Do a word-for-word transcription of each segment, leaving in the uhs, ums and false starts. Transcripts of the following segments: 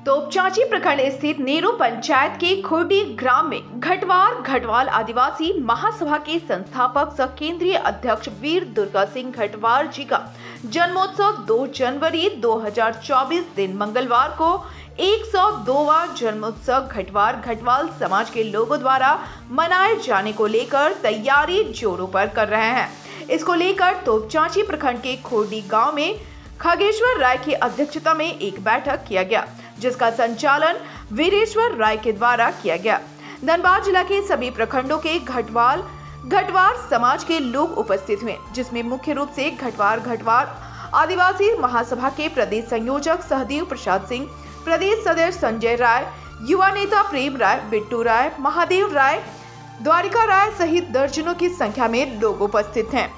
तोपचांची प्रखंड स्थित नेहरू पंचायत के खुर्डी ग्राम में घटवार घटवाल आदिवासी महासभा के संस्थापक सह केंद्रीय अध्यक्ष वीर दुर्गा सिंह घटवार जी का जन्मोत्सव दो जनवरी दो हज़ार चौबीस दिन मंगलवार को एक सौ दोवां जन्मोत्सव घटवार घटवाल समाज के लोगों द्वारा मनाए जाने को लेकर तैयारी जोरों पर कर रहे हैं। इसको लेकर तोपचांची प्रखंड के खुर्डी गांव में खगेश्वर राय की अध्यक्षता में एक बैठक किया गया, जिसका संचालन वीरेश्वर राय के द्वारा किया गया। धनबाद जिला के सभी प्रखंडों के घटवाल घटवार समाज के लोग उपस्थित हुए, जिसमें मुख्य रूप से घटवार घटवार आदिवासी महासभा के प्रदेश संयोजक सहदेव प्रसाद सिंह, प्रदेश सदस्य संजय राय, युवा नेता प्रेम राय, बिट्टू राय, महादेव राय, द्वारिका राय सहित दर्जनों की संख्या में लोग उपस्थित हैं।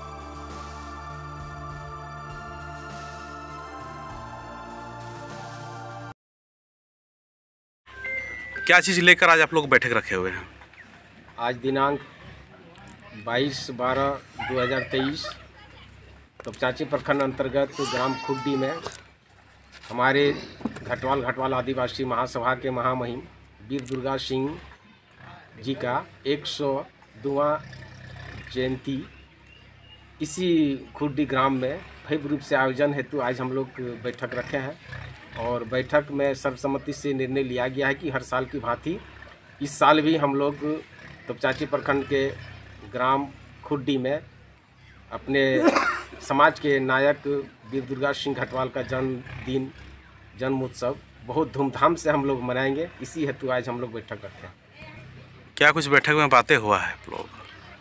क्या चीज़ लेकर आज आप लोग बैठक रखे हुए हैं? आज दिनांक बाईस बारह दो हज़ार तेईस तोपचांची प्रखंड अंतर्गत ग्राम खुर्डी में हमारे घटवाल घटवाल आदिवासी महासभा के महामहिम वीर दुर्गा सिंह जी का एक सौ दोवां जयंती इसी खुर्डी ग्राम में भव्य रूप से आयोजन हेतु आज हम लोग बैठक रखे हैं। और बैठक में सर्वसम्मति से निर्णय लिया गया है कि हर साल की भांति इस साल भी हम लोग तोपचांची प्रखंड के ग्राम खुर्डी में अपने समाज के नायक वीर दुर्गा सिंह घटवाल का जन्मदिन जन्मोत्सव बहुत धूमधाम से हम लोग मनाएंगे। इसी हेतु आज हम लोग बैठक रखे हैं। क्या कुछ बैठक में बातें हुआ है आप लोग?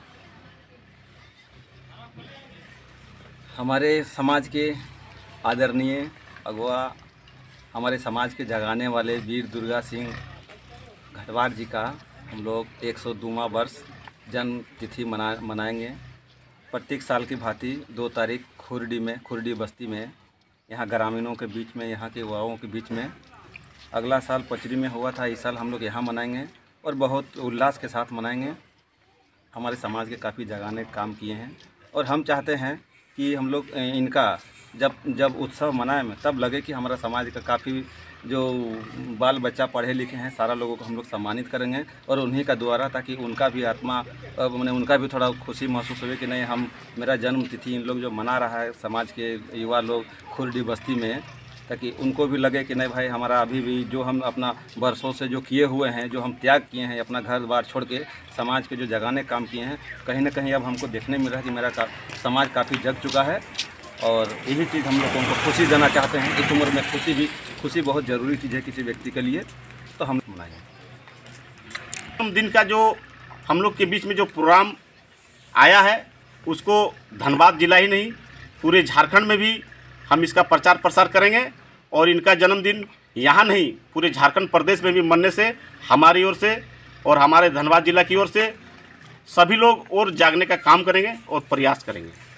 हमारे समाज के आदरणीय अगुआ, हमारे समाज के जगाने वाले वीर दुर्गा सिंह घटवार जी का हम लोग एक सौ दोवां वर्ष जन्म तिथि मना मनाएंगे। प्रत्येक साल की भांति दो तारीख खुर्डी में खुर्डी बस्ती में यहाँ ग्रामीणों के बीच में, यहाँ के युवाओं के बीच में, अगला साल पचरी में हुआ था, इस साल हम लोग यहाँ मनाएंगे और बहुत उल्लास के साथ मनाएंगे। हमारे समाज के काफ़ी जगाने काम किए हैं और हम चाहते हैं कि हम लोग इनका जब जब उत्सव मनाएं में तब लगे कि हमारा समाज का काफ़ी जो बाल बच्चा पढ़े लिखे हैं सारा लोगों को हम लोग सम्मानित करेंगे और उन्हीं का द्वारा, ताकि उनका भी आत्मा मैंने उनका भी थोड़ा खुशी महसूस हुए कि नहीं, हम मेरा जन्म तिथि इन लोग जो मना रहा है समाज के युवा लोग खुर्डी बस्ती में, ताकि उनको भी लगे कि नहीं भाई, हमारा अभी भी जो हम अपना वर्षों से जो किए हुए हैं, जो हम त्याग किए हैं, अपना घर बार छोड़ के समाज के जो जगाने काम किए हैं, कहीं ना कहीं अब हमको देखने मिल रहा है कि मेरा का, समाज काफ़ी जग चुका है। और यही चीज़ हम लोगों को खुशी देना चाहते हैं। इस उम्र में खुशी भी खुशी बहुत ज़रूरी चीज़ है किसी व्यक्ति के लिए, तो हम मनाएंगे। दिन का जो हम लोग के बीच में जो प्रोग्राम आया है उसको धनबाद जिला ही नहीं पूरे झारखंड में भी हम इसका प्रचार प्रसार करेंगे और इनका जन्मदिन यहाँ नहीं पूरे झारखंड प्रदेश में भी मनने से हमारी ओर से और हमारे धनबाद जिला की ओर से सभी लोग और जागने का काम करेंगे और प्रयास करेंगे।